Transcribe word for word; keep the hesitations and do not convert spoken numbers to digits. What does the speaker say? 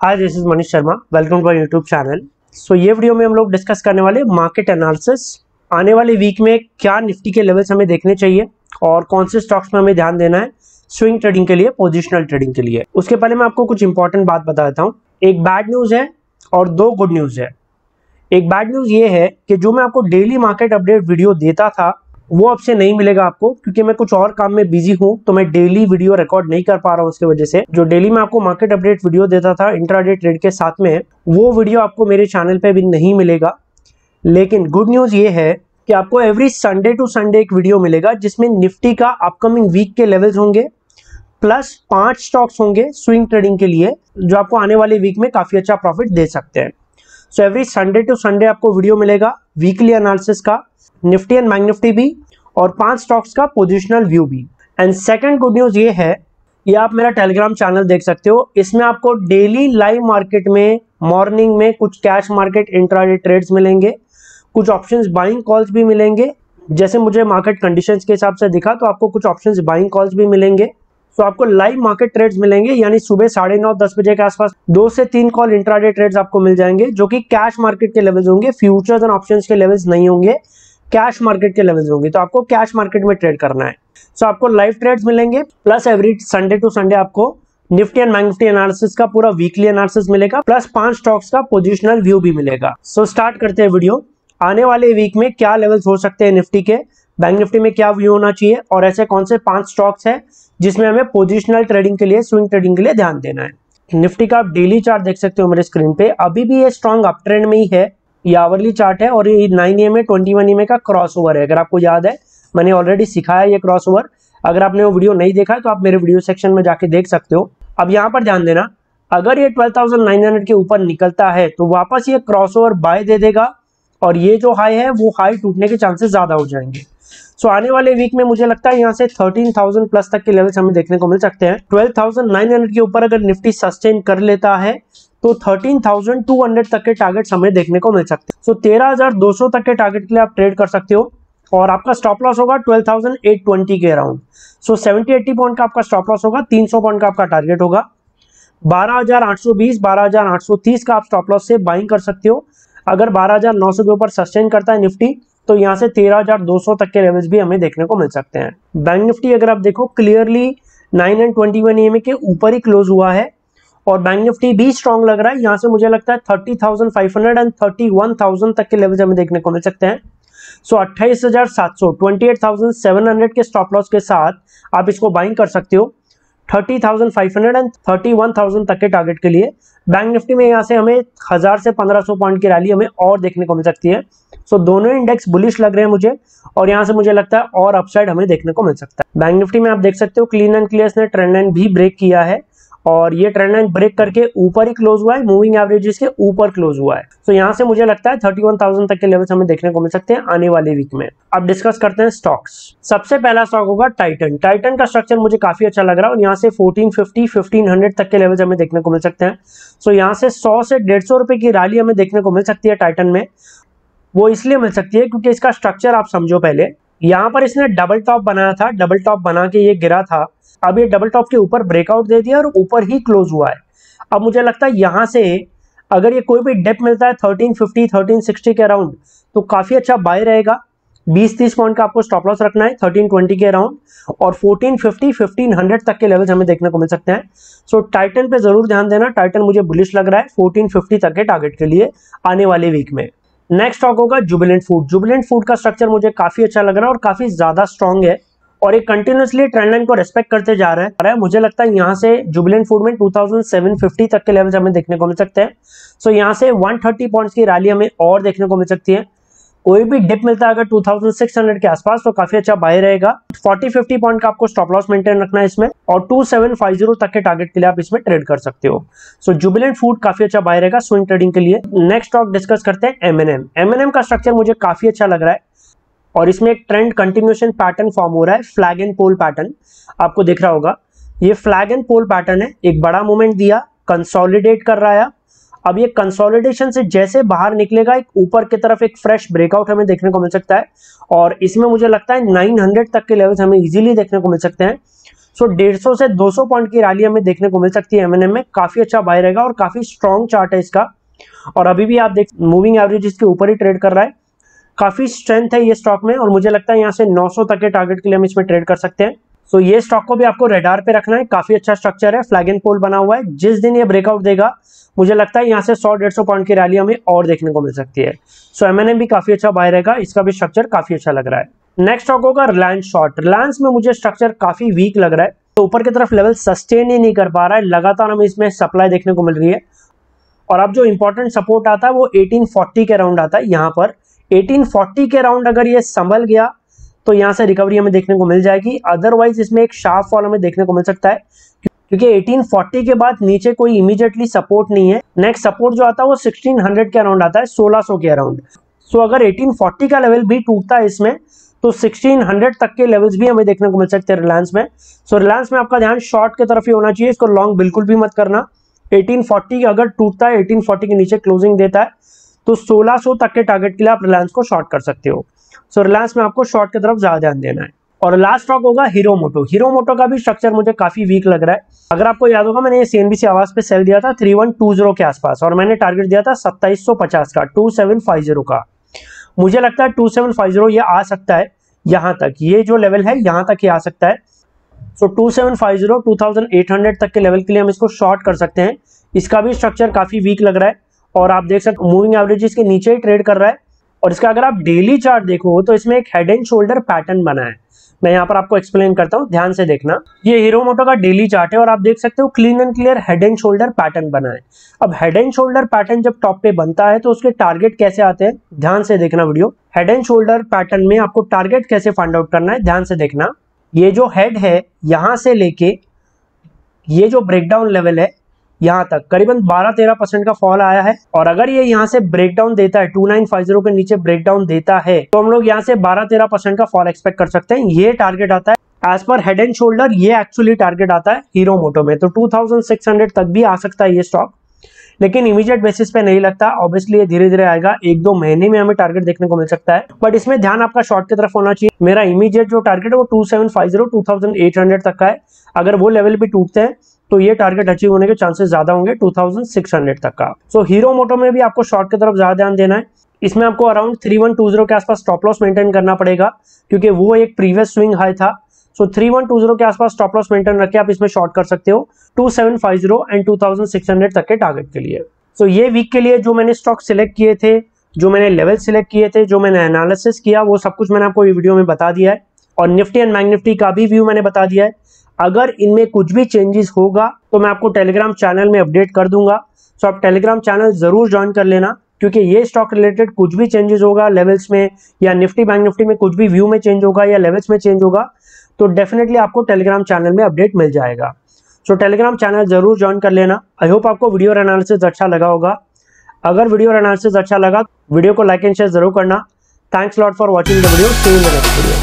Hi, this is Manish Sharma. Welcome to my YouTube channel. So ये video में हम लोग डिस्कस करने वाले मार्केट एनालिसिस। आने वाले वीक में क्या निफ्टी के लेवल्स हमें देखने चाहिए और कौन से स्टॉक्स में हमें ध्यान देना है स्विंग ट्रेडिंग के लिए, पोजिशनल ट्रेडिंग के लिए। उसके पहले मैं आपको कुछ इंपॉर्टेंट बात बता देता हूँ। एक बैड न्यूज़ है और दो गुड न्यूज़ है। एक बैड न्यूज़ ये है कि जो मैं आपको डेली मार्केट अपडेट वीडियो देता था वो अब से नहीं मिलेगा आपको, क्योंकि मैं कुछ और काम में बिजी हूं, तो मैं डेली वीडियो रिकॉर्ड नहीं कर पा रहा हूं। उसकी वजह से जो डेली मैं आपको मार्केट अपडेट वीडियो देता था इंट्राडे ट्रेड के साथ में, वो वीडियो आपको मेरे चैनल पे भी नहीं मिलेगा। लेकिन गुड न्यूज़ ये है कि आपको एवरी संडे टू संडे एक वीडियो मिलेगा जिसमें निफ्टी का अपकमिंग वीक के लेवल्स होंगे, प्लस पांच स्टॉक्स होंगे स्विंग ट्रेडिंग के लिए जो आपको आने वाले वीक में काफी अच्छा प्रॉफिट दे सकते हैं। So every Sunday to Sunday आपको वीडियो मिलेगा वीकली एनालिसिस का, निफ्टी एंड बैंक निफ्टी भी, और पांच स्टॉक्स का पोजिशनल व्यू भी। एंड सेकंड गुड न्यूज़ ये है, ये आप मेरा टेलीग्राम चैनल देख सकते हो। इसमें आपको डेली लाइव मार्केट में मॉर्निंग में कुछ कैश मार्केट इंट्राडे ट्रेड्स मिलेंगे, कुछ ऑप्शंस बाइंग कॉल्स भी मिलेंगे। जैसे मुझे मार्केट कंडीशंस के हिसाब से दिखा तो आपको कुछ ऑप्शंस बाइंग कॉल्स भी मिलेंगे। तो आपको लाइव मार्केट ट्रेड्स मिलेंगे, यानी सुबह साढ़े नौ दस बजे के आसपास दो से तीन कॉल इंट्राडे ट्रेड्स आपको मिल जाएंगे, जो कि कैश मार्केट के लेवल्स होंगे, फ्यूचर्स एंड ऑप्शंस के लेवल्स नहीं होंगे, कैश मार्केट के लेवल्स होंगे। तो आपको कैश मार्केट में ट्रेड करना है। सो so, आपको लाइव ट्रेड्स मिलेंगे, plus every Sunday to Sunday आपको Nifty and bank Nifty analysis का पूरा वीकली एनालिसिस मिलेगा, प्लस पांच स्टॉक्स का पोजिशनल व्यू भी मिलेगा। सो so, स्टार्ट करते हैं वीडियो। आने वाले वीक में क्या लेवल्स हो सकते हैं निफ्टी के, बैंक निफ्टी में क्या व्यू होना चाहिए, और ऐसे कौन से पांच स्टॉक्स है जिसमें हमें पोजिशनल ट्रेडिंग के लिए, स्विंग ट्रेडिंग के लिए ध्यान देना है। निफ्टी का आप डेली चार्ट देख सकते हो मेरे स्क्रीन पे। अभी भी ये स्ट्रॉन्ग अप ट्रेंड में ही है। ये आवरली चार्ट है और ये नाइन ए एम में ट्वेंटी वन ए एम का क्रॉस ओवर है। अगर आपको याद है, मैंने ऑलरेडी सिखाया ये क्रॉस ओवर। अगर आपने वो वीडियो नहीं देखा है तो आप मेरे वीडियो सेक्शन में जाके देख सकते हो। अब यहाँ पर ध्यान देना, अगर ये ट्वेल्व थाउजेंड नाइन हंड्रेड के ऊपर निकलता है तो वापस ये क्रॉस ओवर बाय दे देगा, और ये जो हाई है वो हाई टूटने के चांसेस ज्यादा हो जाएंगे। सो so, आने वाले वीक में मुझे लगता है यहाँ से थर्टीन थाउजेंड प्लस तक के लेवल्स हमें देखने को मिल सकते हैं। ट्वेल्व थाउजेंड नाइन हंड्रेड के ऊपर अगर निफ्टी सस्टेन कर लेता है तो थर्टीन थाउजेंड टू हंड्रेड तक के टारगेट्स हमें देखने को मिल सकते हैं। सो तेरह हज़ार दो सौ तक के टारगेट के लिए आप ट्रेड कर सकते हो, और आपका स्टॉप लॉस होगा ट्वेल्व थाउजेंड एट ट्वेंटी के around. So seventy eighty point का आपका स्टॉप लॉस होगा, तीन सौ पॉइंट का आपका टारगेट होगा। बारह हज़ार आठ सौ बीस, बारह हज़ार आठ सौ तीस का आप स्टॉप लॉस से बाइंग कर सकते हो। अगर बारह हज़ार नौ सौ के ऊपर सस्टेन करता है निफ्टी तो यहाँ से तेरह हज़ार दो सौ तक के लेवल्स भी हमें देखने को मिल सकते हैं। बैंक निफ्टी अगर आप देखो clearly nine and twenty one A M के ऊपर ही क्लोज हुआ है, और बैंक निफ्टी भी स्ट्रॉन्ग लग रहा है। यहाँ से मुझे लगता है thirty thousand five hundred and thirty one thousand तक के लेवल्स हमें देखने को मिल सकते हैं। सो अट्ठाईस हज़ार सात सौ, twenty eight thousand seven hundred के स्टॉप लॉस के साथ आप इसको बाइंग कर सकते हो thirty thousand five hundred and thirty one thousand तक के टारगेट के लिए। बैंक निफ्टी में यहाँ से हमें हजार से पंद्रह सौ पॉइंट की रैली हमें और देखने को मिल सकती है। सो so, दोनों इंडेक्स बुलिश लग रहे हैं मुझे, और यहाँ से मुझे लगता है और अपसाइड हमें देखने को मिल सकता है। बैंक निफ्टी में आप देख सकते हो क्लीन एंड क्लियर ने ट्रेंड लाइन भी ब्रेक किया है, और ये ट्रेंड लाइन ब्रेक करके ऊपर ही क्लोज हुआ है, मूविंग एवरेजेस के ऊपर क्लोज हुआ है। तो so, यहाँ से मुझे लगता है थर्टी वन थाउजेंड तक के लेवल्स हमें देखने को मिल सकते हैं आने वाले वीक में। अब डिस्कस करते हैं स्टॉक्स। सबसे पहला स्टॉक होगा टाइटन। टाइटन का स्ट्रक्चर मुझे काफी अच्छा लग रहा है, और यहाँ से फोर्टीन फिफ्टी, फिफ्टीन हंड्रेड तक के लेवल्स हमें देखने को मिल सकते हैं। सो so, यहाँ से सौ से डेढ़ सौ रुपए की रैली हमें देखने को मिल सकती है टाइटन में। वो इसलिए मिल सकती है क्योंकि इसका स्ट्रक्चर आप समझो। पहले यहाँ पर इसने डबल टॉप बनाया था, डबल टॉप बना के ये गिरा था। अब ये डबल टॉप के ऊपर ब्रेकआउट दे दिया और ऊपर ही क्लोज हुआ है। अब मुझे लगता है यहाँ से अगर ये कोई भी डिप मिलता है थर्टीन फिफ्टी, थर्टीन सिक्सटी के अराउंड, तो काफी अच्छा बाय रहेगा। बीस तीस पॉइंट का आपको स्टॉप लॉस रखना है थर्टीन ट्वेंटी के अराउंड, और फोर्टीन फिफ्टी, फिफ्टीन हंड्रेड तक के लेवल्स हमें देखने को मिल सकते हैं। सो टाइटन पे जरूर ध्यान देना, टाइटन मुझे बुलिश लग रहा है फोर्टीन फिफ्टी तक के टारगेट के लिए आने वाले वीक में। नेक्स्ट स्टॉक होगा जुबिलेंट फूड। जुबिलेंट फूड का स्ट्रक्चर मुझे काफी अच्छा लग रहा है और काफी ज्यादा स्ट्रॉन्ग है, और एक कंटिन्यूअसली ट्रेंड लाइन को रेस्पेक्ट करते जा रहा है। मुझे लगता है यहाँ से जुबिलेंट फूड में टू थाउजेंड सेवन फिफ्टी तक के लेवल्स हमें देखने को मिल सकते हैं। सो so, यहाँ से वन थर्टी पॉइंट्स की रैली हमें और देखने को मिल सकती है। कोई भी डिप मिलता है अगर टू थाउजेंड सिक्स हंड्रेड के आसपास तो काफी अच्छा बाय रहेगा। फोर्टी फिफ्टी पॉइंट का आपको स्टॉप लॉस मेंटेन रखना है इसमें, और टू सेवन फाइव जीरो तक के टारगेट के लिए आप इसमें ट्रेड कर सकते हो। सो जुबिलेंट फूड काफी अच्छा बाय रहेगा स्विंग ट्रेडिंग के लिए। नेक्स्ट स्टॉक डिस्कस करते हैं M N M. M N M का स्ट्रक्चर मुझे काफी अच्छा लग रहा है, और इसमें एक ट्रेंड कंटिन्यूएशन पैटर्न फॉर्म हो रहा है, फ्लैग एंड पोल पैटर्न आपको दिख रहा होगा। ये फ्लैग एंड पोल पैटर्न है, एक बड़ा मूवमेंट दिया, कंसोलिडेट कर रहा है। अब ये कंसोलिडेशन से जैसे बाहर निकलेगा, एक ऊपर की तरफ एक फ्रेश ब्रेकआउट हमें देखने को मिल सकता है, और इसमें मुझे लगता है नाइन हंड्रेड तक के लेवल्स हमें इजीली देखने को मिल सकते हैं। सो डेढ़ सौ से दो सौ पॉइंट की रैली हमें देखने को मिल सकती है एमएनएम में, काफी अच्छा बाय रहेगा और काफी स्ट्रॉन्ग चार्ट है इसका। और अभी भी आप देख मूविंग एवरेज इसके ऊपर ही ट्रेड कर रहा है, काफी स्ट्रेंथ है ये स्टॉक में और मुझे लगता है यहाँ से नौ सौ तक के टारगेट के लिए हम इसमें ट्रेड कर सकते हैं। सो so, ये स्टॉक को भी आपको रेडार पे रखना है, काफी अच्छा स्ट्रक्चर है, फ्लैग एंड पोल बना हुआ है। जिस दिन ये ब्रेकआउट देगा मुझे लगता है यहाँ से सौ डेढ़ सौ पॉइंट की रैली हमें और देखने को मिल सकती है। सो एमएनएम भी काफी अच्छा बाय रहेगा, इसका भी स्ट्रक्चर काफी अच्छा लग रहा है। नेक्स्ट स्टॉक होगा रिलायंस शॉर्ट। रिलायंस में मुझे स्ट्रक्चर काफी वीक लग रहा है, तो ऊपर की तरफ लेवल सस्टेन ही नहीं कर पा रहा है, लगातार हमें इसमें सप्लाई देखने को मिल रही है। और अब जो इंपॉर्टेंट सपोर्ट आता है वो अठारह सौ चालीस के अराउंड आता है। यहाँ पर अठारह सौ चालीस के अराउंड अगर ये संभल गया तो यहाँ से रिकवरी हमें देखने को मिल जाएगी, अदरवाइज इसमें एक शार्प फॉल हमें देखने को मिल सकता है, क्योंकि अठारह सौ चालीस के बाद नीचे कोई इमीडिएटली सपोर्ट नहीं है। नेक्स्ट सपोर्ट जो आता है वो सोलह सौ के अराउंड आता है, सोलह सौ के अराउंड। सो अगर अठारह सौ चालीस का लेवल भी टूटता है इसमें तो सोलह सौ तक के लेवल्स भी हमें देखने को मिल सकते हैं रिलायंस में। सो रिलायंस में आपका ध्यान शॉर्ट की तरफ ही होना चाहिए, इसको लॉन्ग बिल्कुल भी मत करना। अठारह सौ चालीस अगर टूटता है, अठारह सौ चालीस के नीचे क्लोजिंग देता है तो सोलह सौ तक के टारगेट के लिए आप रिलायंस को शॉर्ट कर सकते हो। सो रिलायंस में आपको शॉर्ट की तरफ ज्यादा ध्यान देना है। और लास्ट स्टॉक होगा हीरो मोटो। हीरो मोटो का भी स्ट्रक्चर मुझे काफी वीक लग रहा है। अगर आपको याद होगा मैंने ये सीएनबीसी आवाज पे सेल दिया था थ्री वन टू जीरो के आसपास और मैंने टारगेट दिया था सत्ताईस सौ पचास का, टू सेवन फाइव जीरो का। मुझे लगता है टू सेवन फाइव जीरो ये आ सकता है यहाँ तक, ये जो लेवल है यहाँ तक ही आ सकता है। So two seven five zero two thousand eight hundred तक के लेवल के लिए हम इसको शॉर्ट कर सकते हैं। इसका भी स्ट्रक्चर काफी वीक लग रहा है और आप देख सकते मूविंग एवरेज के नीचे ही ट्रेड कर रहा है। और इसका अगर आप डेली चार्ट देखो तो इसमें एक हेड एंड शोल्डर पैटर्न बना है, मैं यहाँ पर आपको एक्सप्लेन करता हूँ, ध्यान से देखना। ये हीरो मोटो का डेली चार्ट है और आप देख सकते हो clean and clear head and shoulder pattern बना है। अब हेड एंड शोल्डर पैटर्न जब टॉप पे बनता है तो उसके टारगेट कैसे आते हैं, ध्यान से देखना video. Head and shoulder pattern में आपको टारगेट कैसे फाइंड आउट करना है, ध्यान से देखना। ये जो हेड है यहाँ से लेके ये जो ब्रेकडाउन लेवल है यहाँ तक करीबन बारह तेरह परसेंट का फॉल आया है। और अगर ये यहाँ से ब्रेकडाउन देता है, टू नाइन फाइव जीरो के नीचे ब्रेकडाउन देता है तो हम लोग यहाँ से बारह तेरह परसेंट का फॉल एक्सपेक्ट कर सकते हैं। ये टारगेट आता है एज पर हेड एंड शोल्डर, ये एक्चुअली टारगेट आता है हीरो मोटो में। तो टू थाउजेंड सिक्स हंड्रेड तक भी आ सकता है ये स्टॉक, लेकिन इमीडिएट बेसिस पे नहीं लगता। ऑब्वियसली ये धीरे धीरे आएगा, एक दो महीने में हमें टारगेट देखने को मिल सकता है, बट इसमें ध्यान आपका शॉर्ट की तरफ होना चाहिए। मेरा इमीडिएट जो टारगेट है वो two seven five zero two thousand eight hundred तक का है। अगर वो लेवल भी टूटते हैं तो ये टारगेट अचीव होने के चांसेस ज्यादा होंगे टू थाउजेंड सिक्स हंड्रेड तक का। सो हीरो मोटो में भी आपको शॉर्ट की तरफ ज्यादा ध्यान देना है। इसमें आपको around three one two zero के आसपास स्टॉप लॉस मेंटेन करना पड़ेगा, क्योंकि वो एक प्रीवियस स्विंग हाई था। So three one two zero के आसपास स्टॉप लॉस मेंटेन रख के आप इसमें शॉर्ट कर सकते हो two seven five zero and two thousand six hundred तक के टारगेट के लिए। सो so, ये वीक के लिए जो मैंने स्टॉक सिलेक्ट किए थे, जो मैंने लेवल सिलेक्ट किए थे, जो मैंने एनालिसिस किया, वो सब कुछ मैंने आपको ये वीडियो में बता दिया है। और निफ्टी एंड बैंक निफ्टी का भी व्यू मैंने बता दिया है। अगर इनमें कुछ भी चेंजेस होगा तो मैं आपको टेलीग्राम चैनल में अपडेट कर दूंगा। सो आप टेलीग्राम चैनल जरूर ज्वाइन कर लेना, क्योंकि ये स्टॉक रिलेटेड कुछ भी चेंजेस होगा लेवल्स में या निफ्टी बैंक निफ्टी में कुछ भी व्यू में चेंज होगा या लेवल्स में चेंज होगा तो डेफिनेटली आपको टेलीग्राम चैनल में अपडेट मिल जाएगा। सो टेलीग्राम चैनल जरूर ज्वाइन कर लेना। आई होप आपको वीडियो एनालिसिस अच्छा लगा होगा। अगर वीडियो एनालिसिस अच्छा लगा वीडियो को लाइक एंड शेयर जरूर करना। Thanks lot for watching the video, see you in the next video.